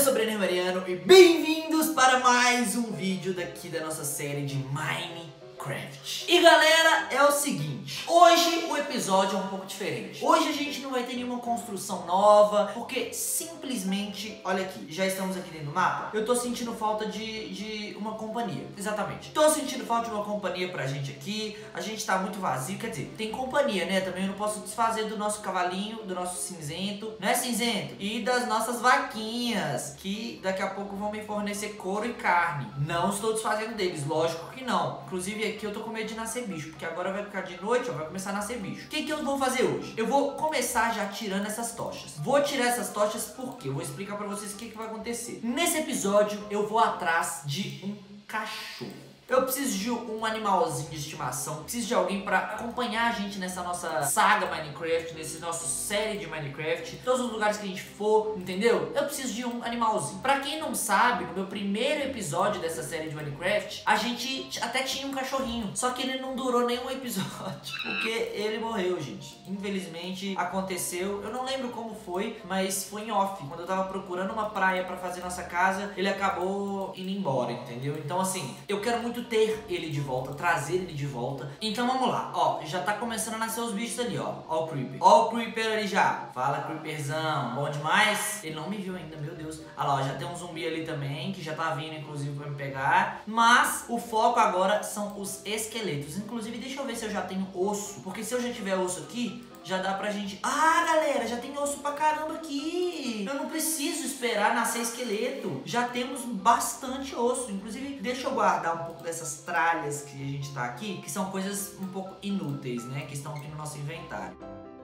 sou Brenner Mariano e bem-vindos para mais um vídeo daqui da nossa série de Minecraft. E galera, é o seguinte, hoje o episódio é um pouco diferente. Hoje a gente não vai ter nenhuma construção nova, porque simplesmente, olha aqui, já estamos aqui dentro do mapa. Eu tô sentindo falta de uma companhia, exatamente. Tô sentindo falta de uma companhia pra gente aqui. A gente tá muito vazio, quer dizer, tem companhia, né? Também eu não posso desfazer do nosso cavalinho, do nosso cinzento, não é cinzento? E das nossas vaquinhas, que daqui a pouco vão me fornecer couro e carne. Não estou desfazendo deles, lógico que não. Inclusive aqui eu tô com medo de nascer bicho, porque agora vai ficar de noite, ó, vai começar a nascer bicho. O que eu vou fazer hoje? Eu vou começar já tirando essas tochas. Vou tirar essas tochas porque eu vou explicar pra vocês o que vai acontecer. Nesse episódio eu vou atrás de um cachorro. Eu preciso de um animalzinho de estimação, preciso de alguém pra acompanhar a gente nessa nossa saga Minecraft, nesse nosso série de Minecraft, todos os lugares que a gente for, entendeu? Eu preciso de um animalzinho. Pra quem não sabe, no meu primeiro episódio dessa série de Minecraft, a gente até tinha um cachorrinho, só que ele não durou nenhum episódio, porque ele morreu, gente. Infelizmente aconteceu, eu não lembro como foi, mas foi em off. Quando eu tava procurando uma praia pra fazer nossa casa, ele acabou indo embora, entendeu? Então assim, eu quero muito ter ele de volta, trazer ele de volta. Então vamos lá, ó, já tá começando a nascer os bichos ali, ó. Ó o Creeper, ó o Creeper ali já. Fala, Creeperzão, bom demais? Ele não me viu ainda, meu Deus. Olha lá, ó, já tem um zumbi ali também, que já tá vindo inclusive pra me pegar. Mas o foco agora são os esqueletos. Inclusive deixa eu ver se eu já tenho osso, porque se eu já tiver osso aqui, já dá pra gente... Ah, galera, já tem osso pra caramba aqui. Eu não preciso esperar nascer esqueleto. Já temos bastante osso. Inclusive, deixa eu guardar um pouco dessas tralhas que a gente tá aqui, que são coisas um pouco inúteis, né? Que estão aqui no nosso inventário.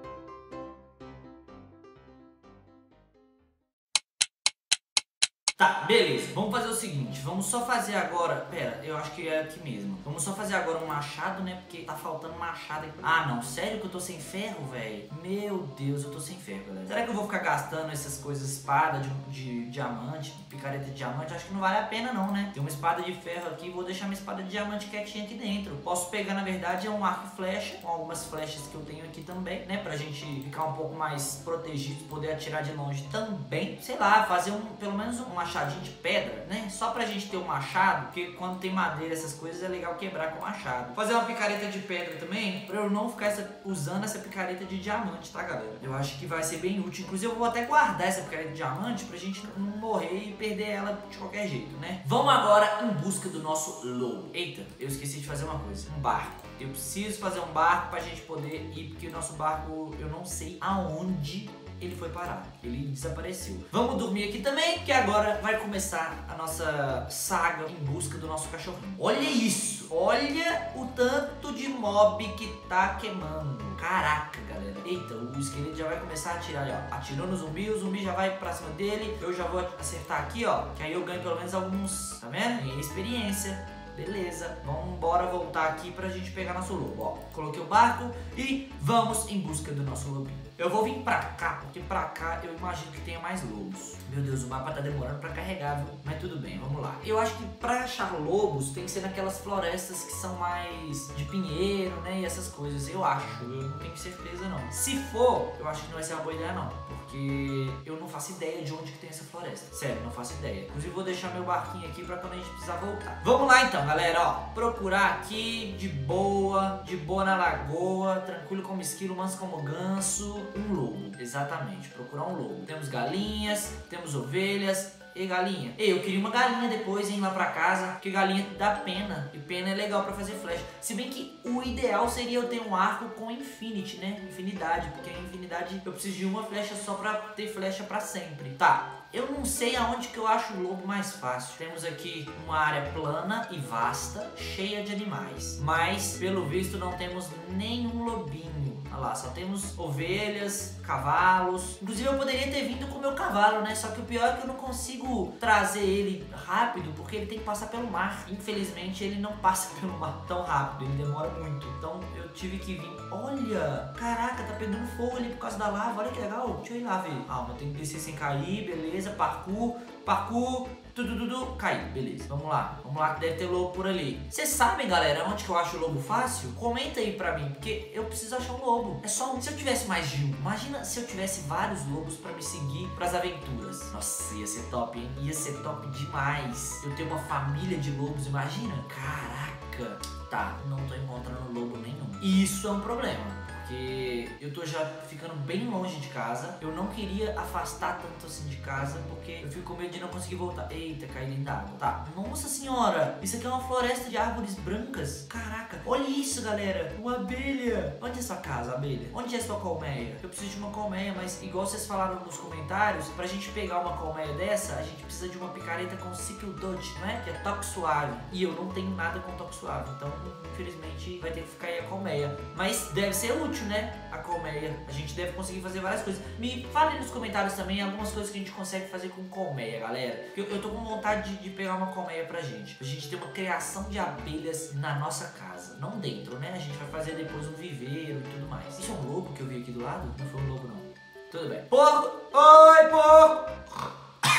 Tá, beleza, vamos fazer o seguinte, vamos só fazer agora, pera, eu acho que é aqui mesmo. Vamos só fazer agora um machado, né, porque tá faltando machado aqui. Ah, não, sério que eu tô sem ferro, velho? Meu Deus, eu tô sem ferro, galera. Será que eu vou ficar gastando essas coisas, espada de diamante, picareta de diamante? Acho que não vale a pena não, né? Tem uma espada de ferro aqui, vou deixar minha espada de diamante quietinha aqui dentro. Posso pegar, na verdade, um arco e flecha, com algumas flechas que eu tenho aqui também, né, pra gente ficar um pouco mais protegido, poder atirar de longe também. Sei lá, fazer pelo menos um machadinho de pedra, né? Só pra gente ter um machado, porque quando tem madeira, essas coisas, é legal quebrar com machado. Fazer uma picareta de pedra também, pra eu não ficar usando essa picareta de diamante, tá, galera? Eu acho que vai ser bem útil. Inclusive, eu vou até guardar essa picareta de diamante pra gente não morrer e perder ela de qualquer jeito, né? Vamos agora em busca do nosso lobo. Eita, eu esqueci de fazer uma coisa. Um barco. Eu preciso fazer um barco pra gente poder ir, porque o nosso barco, eu não sei aonde ele foi parar, ele desapareceu. Vamos dormir aqui também, que agora vai começar a nossa saga em busca do nosso cachorrinho. Olha isso, olha o tanto de mob que tá queimando. Caraca, galera. Eita, o esqueleto já vai começar a atirar, ó. Atirou no zumbi, o zumbi já vai pra cima dele. Eu já vou acertar aqui, ó, que aí eu ganho pelo menos alguns, tá vendo? E experiência. Beleza, vamos embora voltar aqui pra gente pegar nosso lobo, ó. Coloquei o barco e vamos em busca do nosso lobinho. Eu vou vir pra cá, porque pra cá eu imagino que tenha mais lobos. Meu Deus, o mapa tá demorando pra carregar, viu? Mas tudo bem, vamos lá. Eu acho que pra achar lobos tem que ser naquelas florestas que são mais de pinheiro, né? E essas coisas, eu acho. Eu não tenho certeza, não. Se for, eu acho que não vai ser uma boa ideia, não. Porque eu não faço ideia de onde que tem essa floresta. Sério, não faço ideia. Inclusive, vou deixar meu barquinho aqui pra quando a gente precisar voltar. Vamos lá, então, galera, ó. Procurar aqui, de boa na lagoa, tranquilo como esquilo, manso como ganso. Um lobo, exatamente, procurar um lobo. Temos galinhas, temos ovelhas. Ei, galinha. Ei, eu queria uma galinha depois, hein, lá pra casa. Porque galinha dá pena. E pena é legal pra fazer flecha. Se bem que o ideal seria eu ter um arco com infinity, né? Infinidade. Porque a infinidade eu preciso de uma flecha só pra ter flecha pra sempre. Tá. Eu não sei aonde que eu acho o lobo mais fácil. Temos aqui uma área plana e vasta, cheia de animais. Mas, pelo visto, não temos nenhum lobinho. Olha lá, só temos ovelhas, cavalos. Inclusive, eu poderia ter vindo com o meu cavalo, né? Só que o pior é que eu não consigo trazer ele rápido, porque ele tem que passar pelo mar. Infelizmente, ele não passa pelo mar tão rápido. Ele demora muito. Então, eu tive que vir. Olha! Caraca, tá pegando fogo ali por causa da lava. Olha que legal. Deixa eu ir lá ver. Ah, mas tem que descer sem cair, beleza. Parkour, caiu, beleza, vamos lá que deve ter lobo por ali. Vocês sabem, galera, onde que eu acho o lobo fácil? Comenta aí pra mim, porque eu preciso achar um lobo. É só um. Se eu tivesse mais de um, imagina se eu tivesse vários lobos pra me seguir pras aventuras. Nossa, ia ser top, hein? Ia ser top demais. Eu tenho uma família de lobos, imagina? Caraca. Tá, não tô encontrando lobo nenhum. E isso é um problema. Porque eu tô já ficando bem longe de casa. Eu não queria afastar tanto assim de casa, porque eu fico com medo de não conseguir voltar. Eita, caí dentro da água. Tá, nossa senhora, isso aqui é uma floresta de árvores brancas. Caraca, olha isso, galera. Uma abelha. Onde é sua casa, abelha? Onde é sua colmeia? Eu preciso de uma colmeia, mas igual vocês falaram nos comentários, pra gente pegar uma colmeia dessa, a gente precisa de uma picareta com ciclo Dutch, né? Que é toque suave. E eu não tenho nada com toque suave, então infelizmente vai ter que ficar aí a colmeia. Mas deve ser útil, né? A colmeia. A gente deve conseguir fazer várias coisas. Me falem nos comentários também algumas coisas que a gente consegue fazer com colmeia, galera. Eu tô com vontade de pegar uma colmeia pra gente. Pra gente ter uma criação de abelhas na nossa casa. Não dentro, né? A gente vai fazer depois um viveiro e tudo mais. Isso é um lobo que eu vi aqui do lado? Não foi um lobo, não. Tudo bem. Porco! Oi, porco!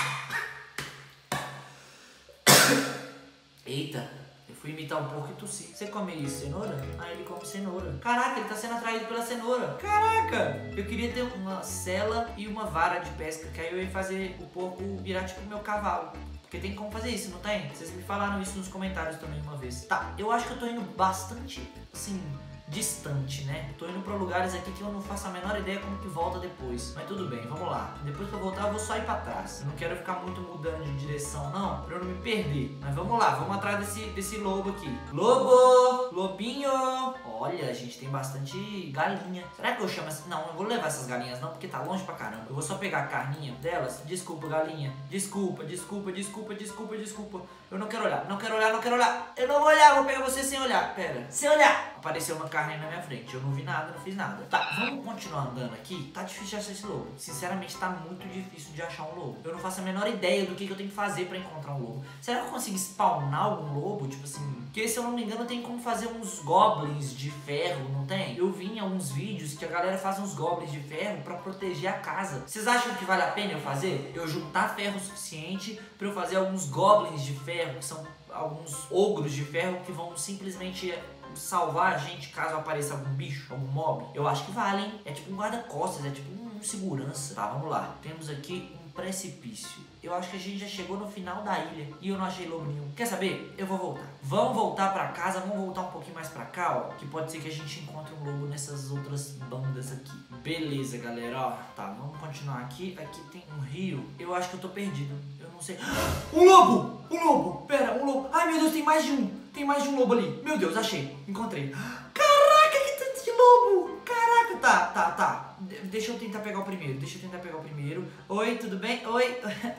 Eita! Fui imitar um porco e tossi. Você come cenoura? Ah, ele come cenoura. Caraca, ele tá sendo atraído pela cenoura. Caraca! Eu queria ter uma sela e uma vara de pesca, que aí eu ia fazer o porco virar tipo meu cavalo. Porque tem como fazer isso, não tem? Vocês me falaram isso nos comentários também uma vez. Tá, eu acho que eu tô indo bastante, assim, distante, né? Tô indo pra lugares aqui que eu não faço a menor ideia como que volta depois. Mas tudo bem, vamos lá. Depois que eu voltar, eu vou só ir pra trás. Eu não quero ficar muito mudando de direção, não, pra eu não me perder. Mas vamos lá, vamos atrás desse lobo aqui. Lobo! Lobinho! Olha, a gente tem bastante galinha. Será que eu chamo assim? Não, eu vou levar essas galinhas não, porque tá longe pra caramba. Eu vou só pegar a carninha delas. Desculpa, galinha. Desculpa, desculpa, desculpa, desculpa, desculpa. Eu não quero olhar, não quero olhar, não quero olhar. Eu não vou olhar, vou pegar você sem olhar. Pera, sem olhar. Apareceu uma carne na minha frente. Eu não vi nada, não fiz nada. Tá, vamos continuar andando aqui. Tá difícil de achar esse lobo. Sinceramente, tá muito difícil de achar um lobo. Eu não faço a menor ideia do que eu tenho que fazer pra encontrar um lobo. Será que eu consigo spawnar algum lobo? Tipo assim... Porque se eu não me engano, tem como fazer uns goblins de ferro, não tem? Eu vi em alguns vídeos que a galera faz uns goblins de ferro pra proteger a casa. Vocês acham que vale a pena eu fazer? Eu juntar ferro suficiente pra eu fazer alguns goblins de ferro, que são alguns ogros de ferro que vão simplesmente salvar a gente caso apareça algum bicho, algum mob. Eu acho que vale, hein? É tipo um guarda-costas, é tipo um segurança. Tá, vamos lá. Temos aqui um precipício. Eu acho que a gente já chegou no final da ilha e eu não achei lobo nenhum. Quer saber? Eu vou voltar. Vamos voltar pra casa, vamos voltar um pouquinho mais pra cá, ó. Que pode ser que a gente encontre um lobo nessas outras bandas aqui. Beleza, galera, ó. Tá, vamos continuar aqui. Aqui tem um rio. Eu acho que eu tô perdido. Eu não sei. Um lobo! Um lobo! Pera, um lobo. Ai, meu Deus, tem mais de um. Tem mais de um lobo ali. Meu Deus, achei. Encontrei. Caraca, que tanto de lobo! Caraca, tá. Deixa eu tentar pegar o primeiro. Oi, tudo bem? Oi.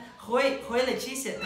Oi, Letícia.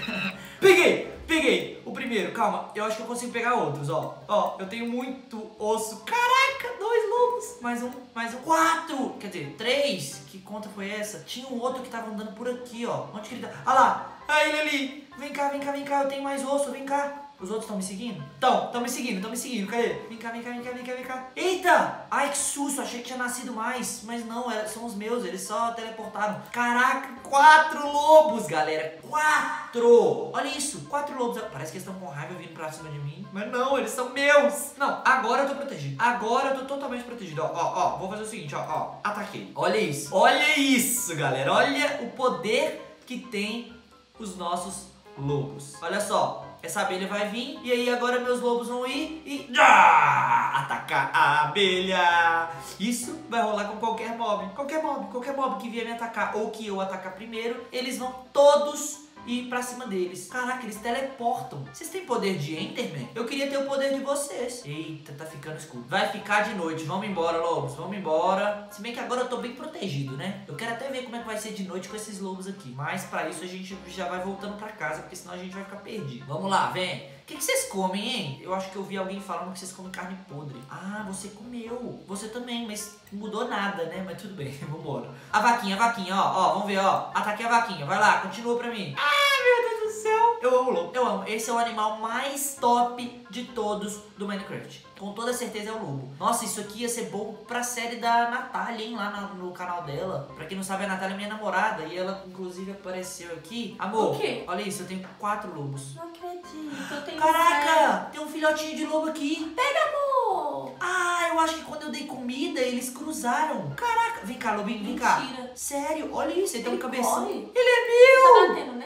Peguei o primeiro. Calma, eu acho que eu consigo pegar outros, ó. Ó, eu tenho muito osso. Caraca, 2 lobos. Mais um. 4. Quer dizer, 3. Que conta foi essa? Tinha um outro que tava andando por aqui, ó. Onde que ele tá? Ah lá. Ah, ele ali. Vem cá. Eu tenho mais osso, vem cá. Os outros estão me seguindo? Estão me seguindo. Cadê? Vem cá. Eita! Ai, que susto. Achei que tinha nascido mais. Mas não, são os meus. Eles só teleportaram. Caraca, 4 lobos, galera. 4! Olha isso. 4 lobos. Parece que eles estão com raiva vindo pra cima de mim. Mas não, eles são meus. Não, agora eu tô protegido. Agora eu tô totalmente protegido. Ó. Vou fazer o seguinte, ó. Ataquei. Olha isso, galera. Olha o poder que tem os nossos lobos. Olha só. Essa abelha vai vir e aí agora meus lobos vão ir e atacar a abelha. Isso vai rolar com qualquer mob. Qualquer mob que vier me atacar ou que eu atacar primeiro, eles vão todos ir pra cima deles. Caraca, eles teleportam. Vocês têm poder de Enderman? Eu queria ter o poder de vocês. Eita, tá ficando escuro. Vai ficar de noite. Vamos embora, lobos. Vamos embora. Se bem que agora eu tô bem protegido, né? Eu quero até ver como é que vai ser de noite com esses lobos aqui. Mas pra isso a gente já vai voltando pra casa, porque senão a gente vai ficar perdido. Vamos lá, vem. O que vocês comem, hein? Eu acho que eu vi alguém falando que vocês comem carne podre. Ah, você comeu. Você também, mas não mudou nada, né? Mas tudo bem, vambora. A vaquinha, ó. Vamos ver, ó. Ataquei a vaquinha. Vai lá, continua pra mim. Ah, meu Deus do céu. Eu amo lobo. Eu amo. Esse é o animal mais top de todos do Minecraft. Com toda certeza é o lobo. Nossa, isso aqui ia ser bom pra série da Natália, hein? Lá no canal dela. Pra quem não sabe, a Natália é minha namorada. E ela, inclusive, apareceu aqui. Amor, o quê? Olha isso, eu tenho 4 lobos. Não acredito, eu tenho... Caraca, tem um filhotinho de lobo aqui. Pega, amor! Ah, eu acho que quando eu dei comida, eles cruzaram. Caraca, vem cá, lobinho, vem cá. Mentira. Sério, olha isso, ele tem um cabeção. Corre? Ele é meu! Tá batendo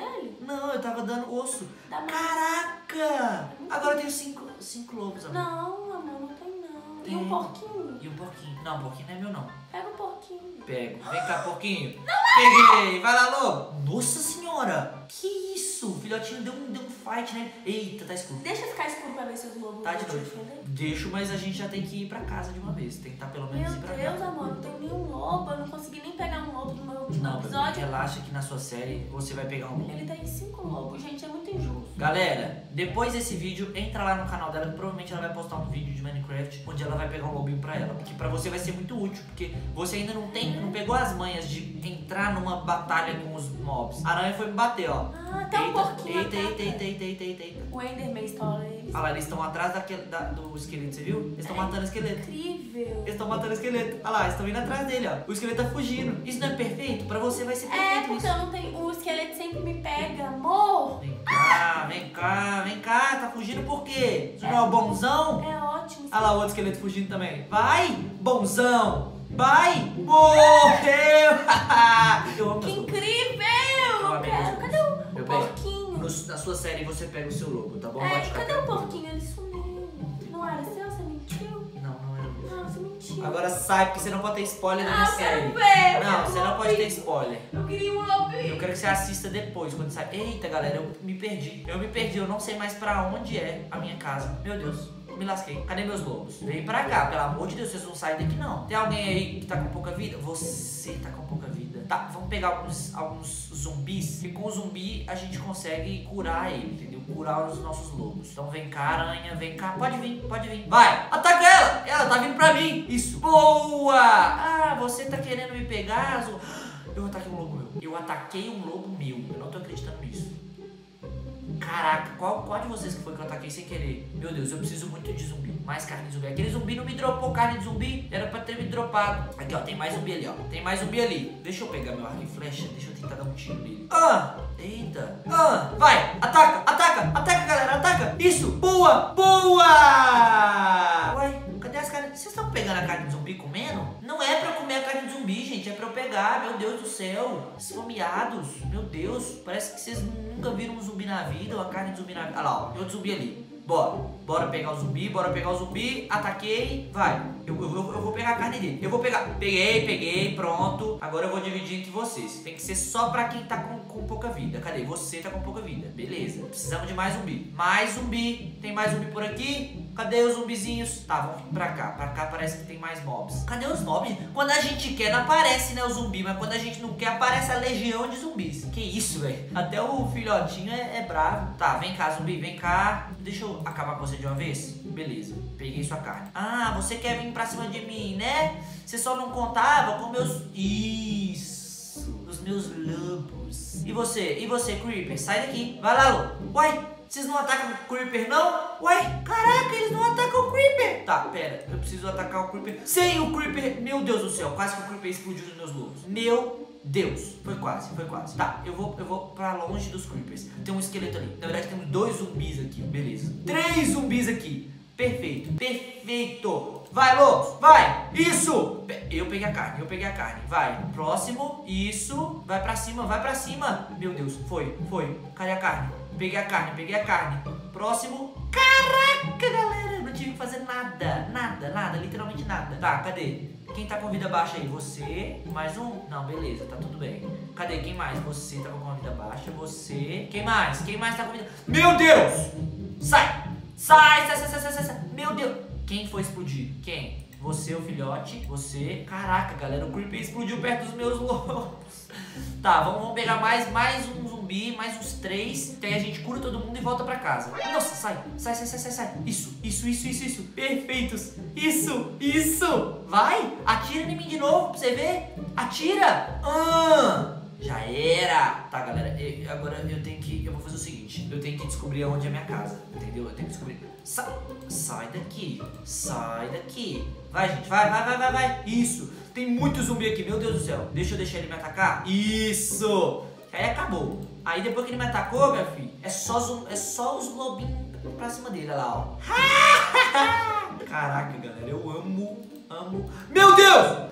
Dá mais. Caraca! Agora eu tenho cinco lobos, amor. Não, amor, não tem não. E Tem. um porquinho. E um porquinho. Não, porquinho não é meu, não. Pega o porquinho. Pego. Vem cá, porquinho. Peguei. Vai lá, lobo. Nossa senhora. Que isso? O filhotinho deu um fight, né? Eita, tá escuro. Deixa ficar escuro pra ver se os lobos Tá vão de te noite. defender. Deixo, mas a gente já tem que ir pra casa de uma vez. Tem que estar pelo menos Meu ir pra Deus, casa. amor, não tem nenhum lobo. Eu não consegui nem pegar um lobo no meu último Não, episódio. relaxa que na sua série você vai pegar um lobo. Ele tem 5 lobos, gente, é muito injusto. Galera, depois desse vídeo, entra lá no canal dela que provavelmente ela vai postar um vídeo de Minecraft onde ela vai pegar um lobinho pra ela. Porque pra você vai ser muito útil, porque você ainda não pegou as manhas de entrar numa batalha com os mobs. A aranha foi me bater, ó. Ah, tá um porquinho eita, atrás. eita. O Enderman estoura eles. Olha lá, eles estão atrás do esqueleto, você viu? Eles estão matando o esqueleto. Incrível. Eles estão matando o esqueleto. Olha lá, eles estão indo atrás dele, ó. O esqueleto tá fugindo. Isso não é perfeito? Pra você vai ser perfeito É, porque isso. eu não tenho. O esqueleto sempre me pega, amor. Vem cá. Tá fugindo por quê? Você não é o bonzão? É ótimo. Olha lá o outro esqueleto fugindo também. Vai, bonzão. Vai. Morreu. Eu amo Que meus lobos. incrível! Eu Eu amei quero. meus Cadê o Eu pego. porquinho? Na sua série você pega o seu lobo, tá bom? É, Pode ficar cadê o tranquilo. porquinho? Ele sumiu. Não era seu? Você mentiu? Não era meu. Não, você mentiu. Agora sai, porque você não pode ter spoiler da minha eu quero série. ver. eu Não, quero você um não pode ter lobinho. spoiler. Eu queria um lobinho. Eu quero que você assista depois, quando sai. Eita, galera, eu me perdi. Eu não sei mais pra onde é a minha casa. Meu Deus, me lasquei. Cadê meus lobos? Vem pra cá, pelo amor de Deus, vocês não saem daqui não. Tem alguém aí que tá com pouca vida? Você tá com pouca vida. Tá, vamos pegar alguns zumbis. E com o zumbi a gente consegue curar ele, entendeu? Curar os nossos lobos. Então vem cá, aranha, vem cá. Pode vir. Vai, ataca ela! Ela tá vindo pra mim. Isso. Boa! Ah, você tá querendo me pegar, Azul? Eu ataquei um lobo meu. Eu ataquei um lobo meu. Eu não tô acreditando nisso. Caraca, qual de vocês que foi que eu ataquei sem querer? Meu Deus, eu preciso muito de zumbi. Mais carne de zumbi. Aquele zumbi não me dropou carne de zumbi. Era pra ter me dropado. Aqui, ó, tem mais zumbi ali, ó. Tem mais zumbi ali. Deixa eu pegar meu arco e flecha. Deixa eu tentar dar um tiro nele. Eita. Vai. Ataca, galera. Ataca. Isso. Boa. Uai, cadê as carnes? Vocês estão pegando a carne de zumbi e comendo? Não é pra eu comer a carne de zumbi, gente. É pra eu pegar. Meu Deus do céu. Esfomeados. Meu Deus. Parece que vocês nunca viram um zumbi na vida ou a carne de zumbi na vida. Olha lá, ó. Tem outro zumbi ali. Bora pegar o zumbi. Ataquei. Vai. Eu vou pegar a carne dele. Eu vou pegar. Peguei. Pronto. Agora eu vou dividir entre vocês. Tem que ser só pra quem tá com pouca vida. Cadê? Você tá com pouca vida. Beleza. Precisamos de mais zumbi. Tem mais zumbi por aqui? Cadê os zumbizinhos? Tá, vamos vir pra cá. Pra cá parece que tem mais mobs. Cadê os mobs? Quando a gente quer, não aparece, né, o zumbi. Mas quando a gente não quer, aparece a legião de zumbis. Que isso, velho. Até o filhotinho é bravo. Tá, vem cá, zumbi. Vem cá. Deixa eu acabar com você de uma vez. Beleza. Peguei sua carne. Ah, você quer vir pra cima de mim, né? Você só não contava com meus... Isso. Os meus lobos. E você, Creeper? Sai daqui. Vai lá, lobo. Uai. Vocês não atacam o Creeper, não? Uai, caraca, eles não atacam o Creeper. Tá, pera, eu preciso atacar o Creeper sem o Creeper. Meu Deus do céu, quase que o Creeper explodiu nos meus lobos. Meu Deus, foi quase. Tá, eu vou pra longe dos Creepers. Tem um esqueleto ali. Na verdade, temos 2 zumbis aqui, beleza. 3 zumbis aqui. Perfeito. Vai, lobos, vai. Isso. Eu peguei a carne. Vai, próximo. Isso. Vai pra cima. Meu Deus, foi. Cadê a carne? Peguei a carne. Próximo. Caraca, galera. Não tive que fazer nada. Literalmente nada. Tá, cadê? Quem tá com vida baixa aí? Você. Mais um? Não, beleza, tá tudo bem. Cadê? Quem mais? Você tá com a vida baixa. Você. Quem mais? Quem mais tá com vida... Meu Deus! Sai! Meu Deus! Quem foi explodir? Quem? Você, o filhote. Você. Caraca, galera. O Creeper explodiu perto dos meus lobos. Tá, vamos pegar mais um zumbi, mais uns 3. Até a gente cura todo mundo e volta pra casa. Nossa, sai. Isso. Perfeitos. Isso. Vai. Atira em mim de novo pra você ver. Atira. Já era. Tá, galera. Agora eu vou fazer o seguinte. Eu tenho que descobrir aonde é a minha casa. Entendeu? Eu tenho que descobrir. Sai daqui. Vai, gente. Vai. Isso. Tem muito zumbi aqui. Meu Deus do céu. Deixa eu deixar ele me atacar. Isso. Aí acabou. Aí depois que ele me atacou, meu filho, é só os lobinhos pra cima dele. Olha lá, ó. Caraca, galera. Eu amo. Meu Deus.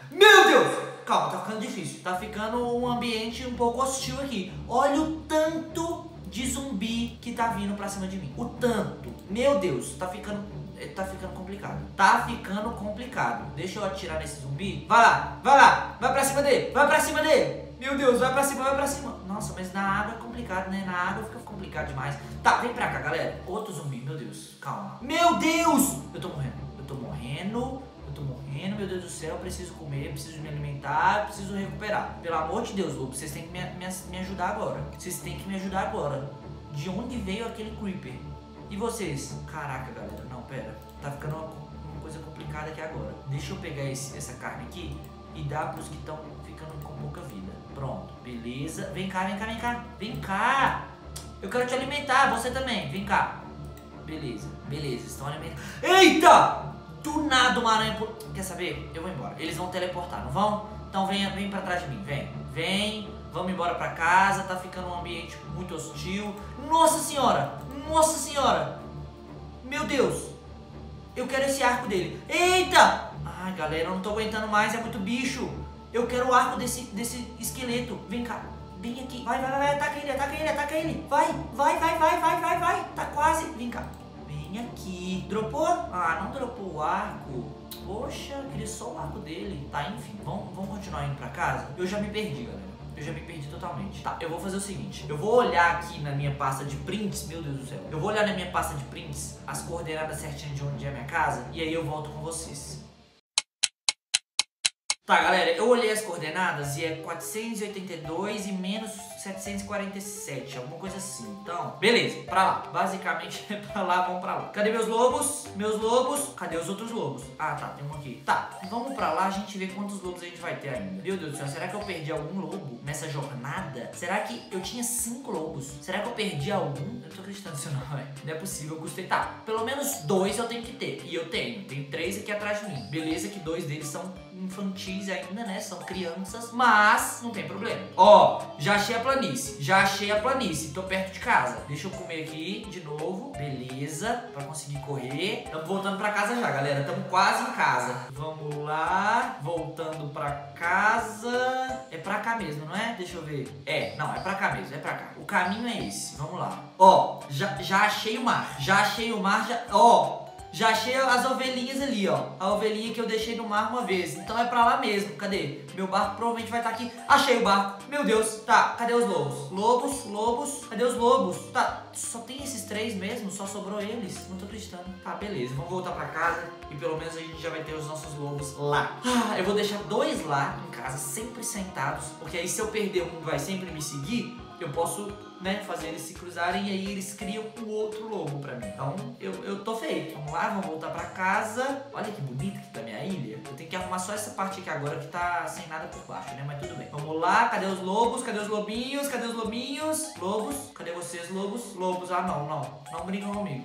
Calma, tá ficando difícil. Tá ficando um ambiente um pouco hostil aqui. Olha o tanto de zumbi que tá vindo pra cima de mim. O tanto. Meu Deus, tá ficando complicado. Tá ficando complicado. Deixa eu atirar nesse zumbi. Vai lá, vai lá. Vai pra cima dele, vai pra cima dele. Meu Deus, vai pra cima, vai pra cima. Nossa, mas na água é complicado, né? Na água fica complicado demais. Tá, vem pra cá, galera. Outro zumbi, meu Deus. Calma. Meu Deus! Eu tô morrendo. Eu tô morrendo. Eu tô morrendo, meu Deus do céu. Eu preciso comer, preciso me alimentar, preciso recuperar. Pelo amor de Deus, lobo, vocês têm que me ajudar agora. Vocês têm que me ajudar agora. De onde veio aquele creeper? E vocês? Caraca, galera. Não, pera. Tá ficando uma coisa complicada aqui agora. Deixa eu pegar essa carne aqui e dar pros que estão ficando com pouca vida. Pronto, beleza. Vem cá, vem cá, vem cá. Vem cá. Eu quero te alimentar, você também. Vem cá. Beleza, beleza. Estão alimentando. Eita! Do nada uma aranha... Quer saber? Eu vou embora. Eles vão teleportar, não vão? Então vem pra trás de mim. Vem, vem. Vamos embora pra casa. Tá ficando um ambiente muito hostil. Nossa senhora! Nossa senhora! Meu Deus! Eu quero esse arco dele. Eita! Ai, galera, eu não tô aguentando mais. É muito bicho. Eu quero o arco desse esqueleto. Vem cá. Vem aqui. Vai, vai, vai. Ataca ele, ataca ele, ataca ele. Vai, vai, vai, vai, vai, vai, vai. Tá quase. Vem cá. Vem aqui. Dropou? Ah, não dropou o arco. Poxa, queria só o arco dele. Tá, enfim. Vamos continuar indo pra casa? Eu já me perdi, galera. Eu já me perdi totalmente. Tá, eu vou fazer o seguinte. Eu vou olhar aqui na minha pasta de prints. Meu Deus do céu. Eu vou olhar na minha pasta de prints as coordenadas certinhas de onde é a minha casa. E aí eu volto com vocês. Tá, galera, eu olhei as coordenadas e é 482 e menos 747, alguma coisa assim. Então, beleza, pra lá. Basicamente é pra lá, vamos pra lá. Cadê meus lobos? Meus lobos. Cadê os outros lobos? Ah, tá, tem um aqui. Tá, vamos pra lá, a gente vê quantos lobos a gente vai ter ainda. Meu Deus do céu, será que eu perdi algum lobo nessa jornada? Será que eu tinha 5 lobos? Será que eu perdi algum? Eu não tô acreditando nisso não, velho. Não é possível, eu custei. Tá, pelo menos 2 eu tenho que ter. E eu tenho. Tem 3 aqui atrás de mim. Beleza que 2 deles são infantis ainda, né? São crianças, mas não tem problema. Ó, já achei a planície. Já achei a planície. Tô perto de casa. Deixa eu comer aqui de novo. Beleza. Pra conseguir correr. Estamos voltando pra casa já, galera. Estamos quase em casa. Vamos lá. Voltando pra casa. É pra cá mesmo, não é? Deixa eu ver. É, não, é pra cá mesmo. É pra cá. O caminho é esse. Vamos lá. Ó, já achei o mar. Já achei o mar. Ó. Já achei as ovelhinhas ali, ó. A ovelhinha que eu deixei no mar uma vez. Então é pra lá mesmo. Cadê? Meu barco provavelmente vai estar aqui. Achei o barco. Meu Deus. Tá, cadê os lobos? Lobos, lobos. Cadê os lobos? Tá, só tem esses 3 mesmo? Só sobrou eles? Não tô acreditando. Tá, beleza. Vamos voltar pra casa. E pelo menos a gente já vai ter os nossos lobos lá. Ah, eu vou deixar 2 lá em casa, sempre sentados. Porque aí se eu perder um vai sempre me seguir, eu posso, né, fazer eles se cruzarem e aí eles criam um outro lobo pra mim. Então, eu tô feito. Vamos lá, vamos voltar pra casa. Olha que bonita que tá minha ilha. Eu tenho que arrumar só essa parte aqui agora que tá sem nada por baixo, né? Mas tudo bem. Vamos lá, cadê os lobos? Cadê os lobinhos? Cadê os lobinhos? Lobos? Cadê vocês, lobos? Lobos, ah não, não. Não brincam comigo.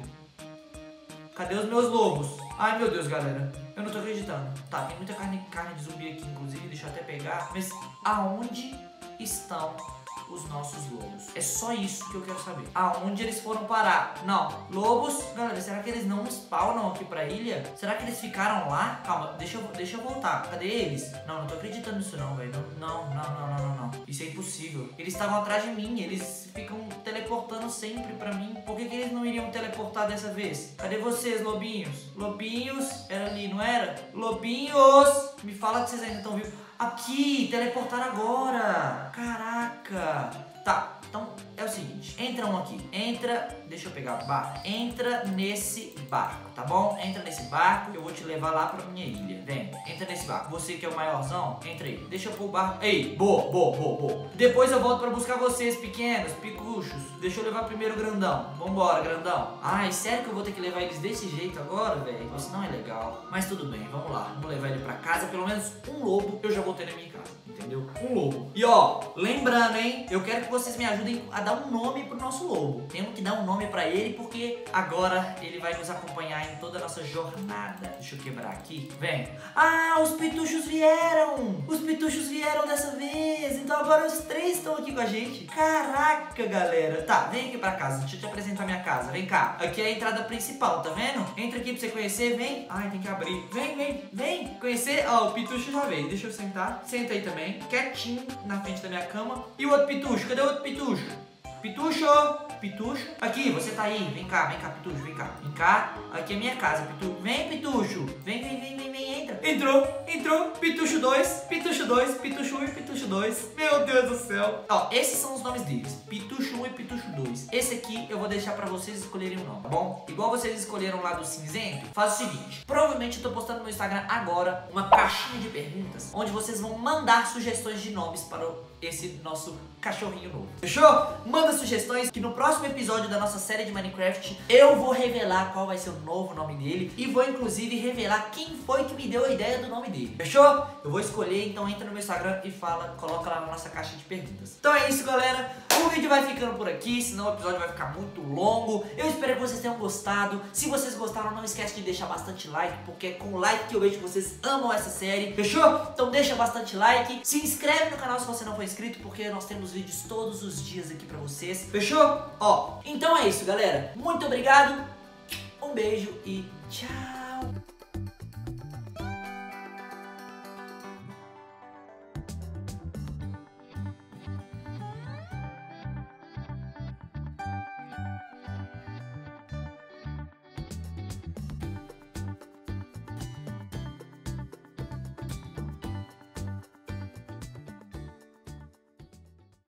Cadê os meus lobos? Ai, meu Deus, galera. Eu não tô acreditando. Tá, tem muita carne de zumbi aqui, inclusive. Deixa eu até pegar. Mas aonde estão os nossos lobos? É só isso que eu quero saber. Aonde eles foram parar? Não. Lobos, galera, será que eles não spawnam aqui pra ilha? Será que eles ficaram lá? Calma, deixa eu voltar. Cadê eles? Não, não tô acreditando nisso não, velho. Não. Isso é impossível. Eles estavam atrás de mim. Eles ficam teleportando sempre pra mim. Por que eles não iriam teleportar dessa vez? Cadê vocês, lobinhos? Lobinhos? Era ali, não era? Lobinhos! Me fala que vocês ainda estão vivos. Aqui, teleportar agora. Caraca. Tá, então é o seguinte. Entra um aqui. Entra, deixa eu pegar o barco. Entra nesse barco, tá bom? Entra nesse barco, eu vou te levar lá pra minha ilha. Vem, entra nesse barco. Você que é o maiorzão, entra aí. Deixa eu pôr o barco. Ei, boa. Depois eu volto pra buscar vocês, pequenos, picuchos. Deixa eu levar primeiro o grandão. Vambora, grandão. Ai, sério que eu vou ter que levar eles desse jeito agora, velho? Isso não é legal. Mas tudo bem, vamos lá. Vamos levar ele pra casa. Pelo menos um lobo eu já vou ter na minha casa, entendeu? Um lobo. E ó, lembrando, hein? Eu quero que vocês me ajudem a dar um nome pro nosso lobo. Temos que dar um nome pra ele porque agora ele vai nos acompanhar em toda a nossa jornada. Deixa eu quebrar aqui. Vem. Ah, os pituchos vieram! Os pituchos vieram dessa vez. Então agora os 3 estão aqui com a gente. Caraca, galera. Tá, vem aqui pra casa. Deixa eu te apresentar a minha casa. Vem cá. Aqui é a entrada principal, tá vendo? Entra aqui pra você conhecer. Vem. Ai, tem que abrir. Vem. Conhecer. Ó, o pitucho já veio. Deixa eu sentar. Senta aí também. Quietinho na frente da minha cama. E o outro pitucho? Cadê o outro pitucho? Pitucho! Pitucho. Aqui, você tá aí. Vem cá, Pitucho, vem cá. Vem cá. Aqui é minha casa, Pitucho. Vem, Pitucho. Vem, entra. Entrou. Pitucho 2, Pitucho 1 e Pitucho 2. Meu Deus do céu. Ó, esses são os nomes deles. Pitucho 1 e Pitucho 2. Esse aqui eu vou deixar pra vocês escolherem o nome, tá bom? Igual vocês escolheram lá do cinzento, faz o seguinte. Provavelmente eu tô postando no Instagram agora uma caixinha de perguntas, onde vocês vão mandar sugestões de nomes para esse nosso cachorrinho novo. Fechou? Manda sugestões que no próximo episódio da nossa série de Minecraft eu vou revelar qual vai ser o novo nome dele e vou inclusive revelar quem foi que me deu a ideia do nome dele. Fechou? Eu vou escolher, então entra no meu Instagram e coloca lá na nossa caixa de perguntas. Então é isso, galera. O vídeo vai ficando por aqui, senão o episódio vai ficar muito longo. Eu espero que vocês tenham gostado. Se vocês gostaram, não esquece de deixar bastante like, porque é com o like que eu vejo que vocês amam essa série. Fechou? Então deixa bastante like. Se inscreve no canal se você não for inscrito, porque nós temos vídeos todos os dias aqui pra vocês. Fechou? Ó, então é isso, galera. Muito obrigado. Um beijo e tchau.